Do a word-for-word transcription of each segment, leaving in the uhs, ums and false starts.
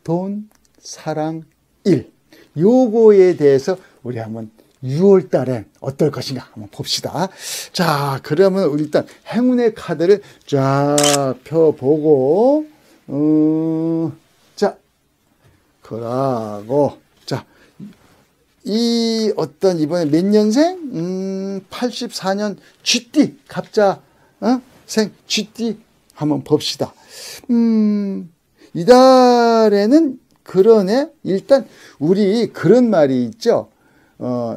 돈, 사랑, 일. 요거에 대해서 우리 한번 유월 달엔 어떨 것인가 한번 봅시다. 자, 그러면 우리 일단 행운의 카드를 쫙 펴보고, 어, 자, 그러고, 자, 이 어떤 이번에 몇 년생? 음, 팔십사 년 쥐띠, 갑자, 어? 생, 쥐띠 한번 봅시다. 음, 이달에는 그러네. 일단, 우리 그런 말이 있죠. 어,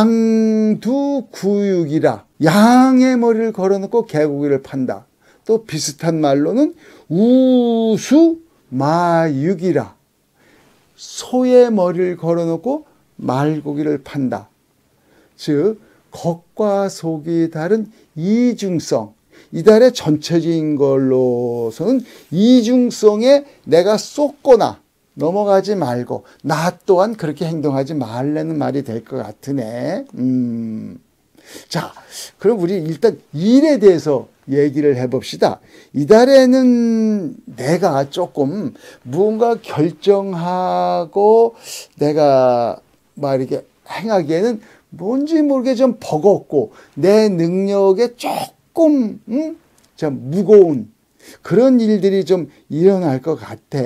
양두구육이라. 양의 머리를 걸어놓고 개고기를 판다. 또 비슷한 말로는 우수마육이라. 소의 머리를 걸어놓고 말고기를 판다. 즉, 겉과 속이 다른 이중성. 이달의 전체적인 걸로서는 이중성에 내가 쏟거나 넘어가지 말고 나 또한 그렇게 행동하지 말라는 말이 될 것 같으네. 음. 자, 그럼 우리 일단 일에 대해서 얘기를 해봅시다. 이달에는 내가 조금 무언가 결정하고 내가 막 이렇게 행하기에는 뭔지 모르게 좀 버겁고 내 능력에 조금 음? 좀 무거운 그런 일들이 좀 일어날 것 같아.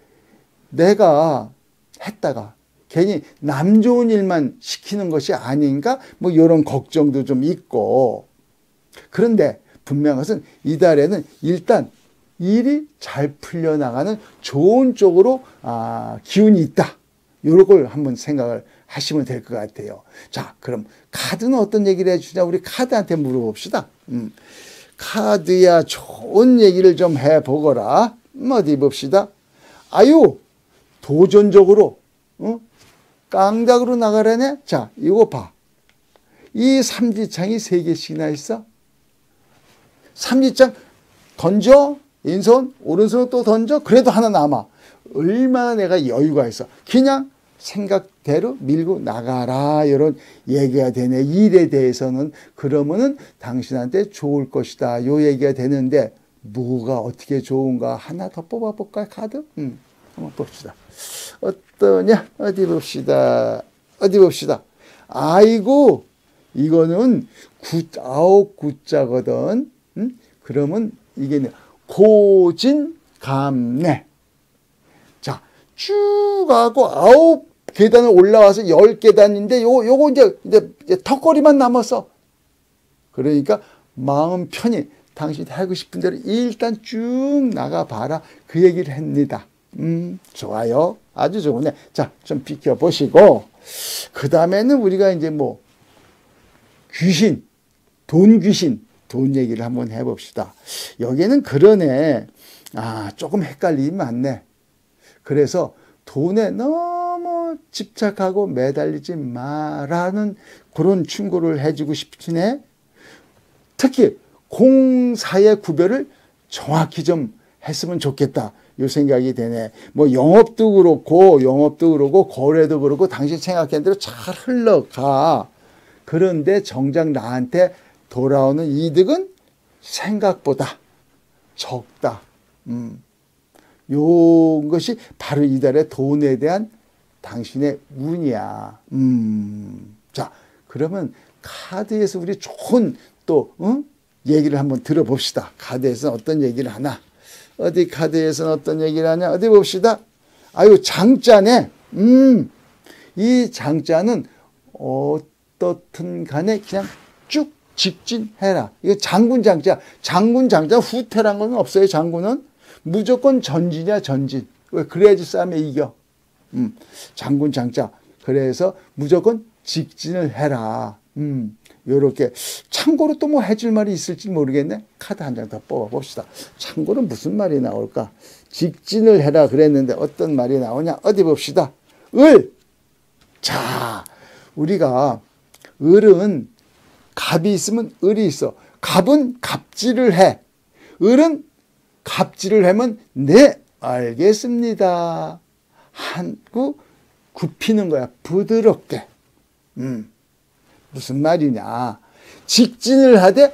내가 했다가 괜히 남 좋은 일만 시키는 것이 아닌가? 뭐 이런 걱정도 좀 있고. 그런데 분명한 것은 이달에는 일단 일이 잘 풀려나가는 좋은 쪽으로 아, 기운이 있다. 이런 걸 한번 생각을 하시면 될 것 같아요. 자, 그럼 카드는 어떤 얘기를 해주냐? 우리 카드한테 물어봅시다. 음, 카드야 좋은 얘기를 좀 해보거라. 음, 어디 봅시다. 아유, 도전적으로 어? 깡닭으로 나가라네. 자, 이거 봐. 이 삼지창이 세 개씩이나 있어. 삼지창 던져. 왼손, 오른손 또 던져. 그래도 하나 남아. 얼마나 내가 여유가 있어. 그냥 생각대로 밀고 나가라. 이런 얘기가 되네. 일에 대해서는 그러면은 당신한테 좋을 것이다. 요 얘기가 되는데 뭐가 어떻게 좋은가 하나 더 뽑아볼까요? 카드? 음, 한번 봅시다. 어떠냐? 어디 봅시다. 어디 봅시다. 아이고, 이거는 구, 아홉 구자거든. 음? 그러면 이게 고진감래. 자, 쭉 가고 아홉 계단을 올라와서 열 계단인데 요, 요거 이제, 이제, 이제 턱걸이만 남았어. 그러니까 마음 편히 당신이 하고 싶은 대로 일단 쭉 나가봐라. 그 얘기를 합니다. 음, 좋아요. 아주 좋네. 자, 좀 비켜보시고. 그 다음에는 우리가 이제 뭐, 귀신, 돈 귀신, 돈 얘기를 한번 해봅시다. 여기는 그러네. 아, 조금 헷갈림이 많네. 그래서 돈에 너무 집착하고 매달리지 마라는 그런 충고를 해주고 싶으네. 특히 공사의 구별을 정확히 좀 했으면 좋겠다. 요 생각이 되네. 뭐 영업도 그렇고 영업도 그렇고 거래도 그렇고 당신 생각한 대로 잘 흘러가. 그런데 정작 나한테 돌아오는 이득은 생각보다 적다. 음. 요것이 바로 이달의 돈에 대한 당신의 운이야. 음. 자, 그러면 카드에서 우리 좋은 또 응? 얘기를 한번 들어봅시다. 카드에서는 어떤 얘기를 하나? 어디 카드에서는 어떤 얘기를 하냐? 어디 봅시다. 아유, 장자네. 음, 이 장자는 어떻든 간에 그냥 쭉 직진해라. 이거 장군 장자. 장군 장자 후퇴란 건 없어요. 장군은 무조건 전진이야, 전진. 왜? 그래야지 싸움에 이겨. 음, 장군 장자. 그래서 무조건 직진을 해라. 음, 요렇게. 참고로 또 뭐 해줄 말이 있을지 모르겠네. 카드 한 장 더 뽑아봅시다. 참고로 무슨 말이 나올까? 직진을 해라 그랬는데 어떤 말이 나오냐? 어디 봅시다. 을! 자, 우리가 을은 갑이 있으면 을이 있어. 갑은 갑질을 해. 을은 갑질을 하면 네, 알겠습니다. 하고 굽히는 거야. 부드럽게. 음. 무슨 말이냐. 직진을 하되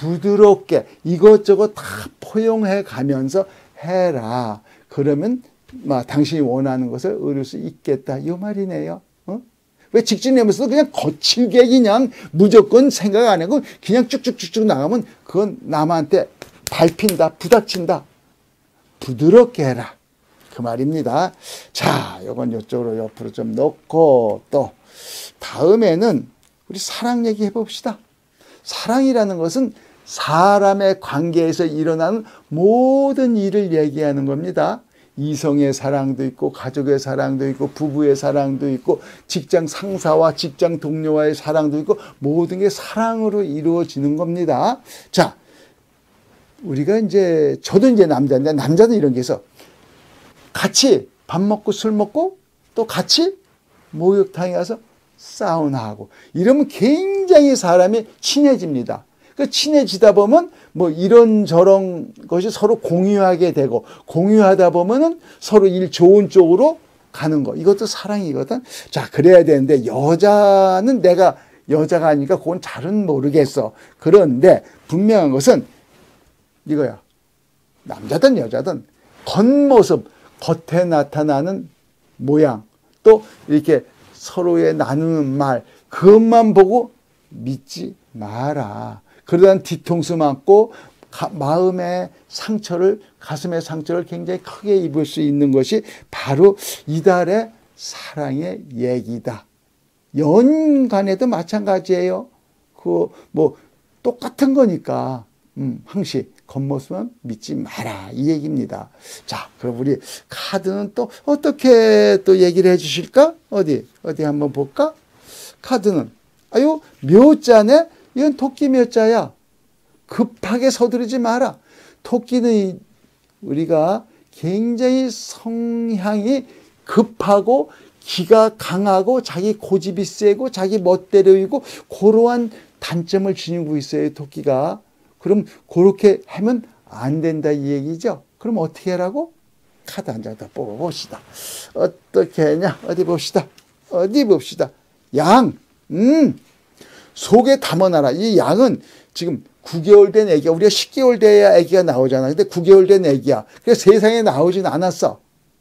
부드럽게 이것저것 다 포용해 가면서 해라. 그러면 막 당신이 원하는 것을 얻을 수 있겠다. 이 말이네요. 어? 왜 직진하면서도 그냥 거칠게 그냥 무조건 생각 안 하고 그냥 쭉쭉쭉쭉 나가면 그건 남한테 밟힌다, 부닥친다. 부드럽게 해라. 그 말입니다. 자, 요건 이쪽으로 옆으로 좀 놓고 또 다음에는 우리 사랑 얘기 해봅시다. 사랑이라는 것은 사람의 관계에서 일어나는 모든 일을 얘기하는 겁니다. 이성의 사랑도 있고 가족의 사랑도 있고 부부의 사랑도 있고 직장 상사와 직장 동료와의 사랑도 있고 모든 게 사랑으로 이루어지는 겁니다. 자, 우리가 이제 저도 이제 남자인데 남자도 이런 게 있어. 같이 밥 먹고 술 먹고 또 같이 목욕탕에 가서 사우나하고 이러면 굉장히 사람이 친해집니다. 그 친해지다 보면 뭐 이런저런 것이 서로 공유하게 되고 공유하다 보면은 서로 일 좋은 쪽으로 가는 거. 이것도 사랑이거든. 자, 그래야 되는데 여자는 내가 여자가 아니니까 그건 잘은 모르겠어. 그런데 분명한 것은 이거야. 남자든 여자든 겉모습, 겉에 나타나는 모양, 또 이렇게 서로의 나누는 말, 그것만 보고 믿지 마라. 그러다 뒤통수 맞고 가, 마음의 상처를, 가슴의 상처를 굉장히 크게 입을 수 있는 것이 바로 이달의 사랑의 얘기다. 연간에도 마찬가지예요. 그 뭐 똑같은 거니까 음, 항시 겉모습은 믿지 마라 이 얘기입니다. 자, 그럼 우리 카드는 또 어떻게 또 얘기를 해주실까? 어디 어디 한번 볼까? 카드는 아유 묘자네. 이건 토끼 묘자야. 급하게 서두르지 마라. 토끼는 우리가 굉장히 성향이 급하고 기가 강하고 자기 고집이 세고 자기 멋대로이고 그러한 단점을 지니고 있어요, 토끼가. 그럼 그렇게 하면 안 된다 이 얘기죠. 그럼 어떻게 하라고? 카드 한 장 더 뽑아봅시다. 어떻게 하냐? 어디 봅시다. 어디 봅시다. 양. 음. 속에 담아놔라. 이 양은 지금 구 개월 된 애기야. 우리가 십 개월 돼야 애기가 나오잖아. 근데 구 개월 된 애기야. 그래서 세상에 나오진 않았어.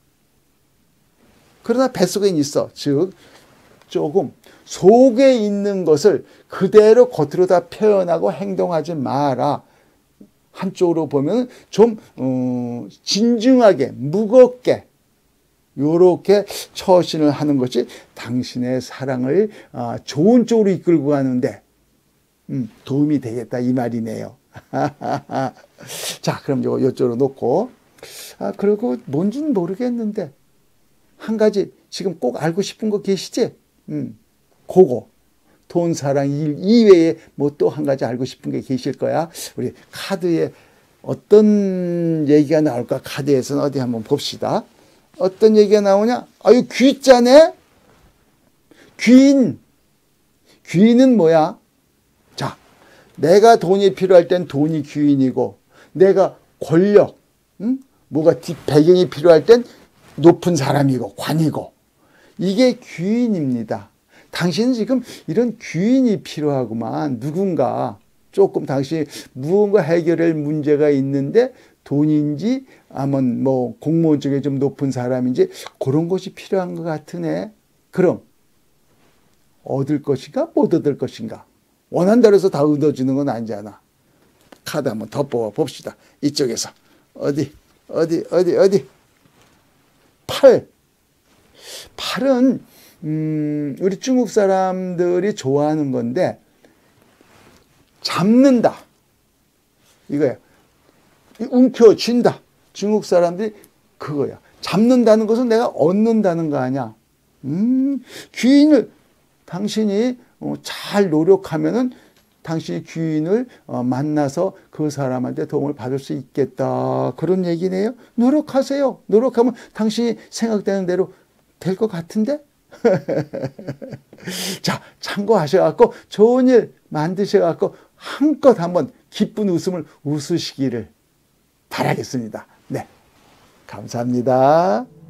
그러나 뱃속에 있어. 즉 조금 속에 있는 것을 그대로 겉으로 다 표현하고 행동하지 마라. 한쪽으로 보면 좀 어, 진중하게 무겁게 요렇게 처신을 하는 것이 당신의 사랑을 어, 좋은 쪽으로 이끌고 가는데 음, 도움이 되겠다 이 말이네요. 자, 그럼 요 요쪽으로 놓고 아, 그리고 뭔지는 모르겠는데 한 가지 지금 꼭 알고 싶은 거 계시지? 음, 그거 돈, 사랑, 일 이외에 뭐 또 한 가지 알고 싶은 게 계실 거야. 우리 카드에 어떤 얘기가 나올까? 카드에서는 어디 한번 봅시다. 어떤 얘기가 나오냐? 아유, 귀자네? 귀인. 귀인은 뭐야? 자, 내가 돈이 필요할 땐 돈이 귀인이고, 내가 권력, 응? 뭐가 뒷 배경이 필요할 땐 높은 사람이고, 관이고. 이게 귀인입니다. 당신은 지금 이런 귀인이 필요하구만. 누군가 조금 당신이 무언가 해결할 문제가 있는데 돈인지 아니면 뭐 공무원 쪽에 좀 높은 사람인지 그런 것이 필요한 것 같으네. 그럼 얻을 것인가 못 얻을 것인가? 원한다고 해서 다 얻어주는 건 아니잖아. 카드 한번 더 뽑아 봅시다. 이쪽에서 어디 어디 어디 어디 팔. 팔은 음, 우리 중국 사람들이 좋아하는 건데 잡는다 이거야. 움켜쥔다. 중국 사람들이 그거야. 잡는다는 것은 내가 얻는다는 거 아니야. 음, 귀인을 당신이 잘 노력하면은 당신이 귀인을 만나서 그 사람한테 도움을 받을 수 있겠다. 그런 얘기네요. 노력하세요. 노력하면 당신이 생각되는 대로 될 것 같은데? 자, 참고하셔갖고 좋은 일 만드셔갖고 한껏 한번 기쁜 웃음을 웃으시기를 바라겠습니다. 네, 감사합니다.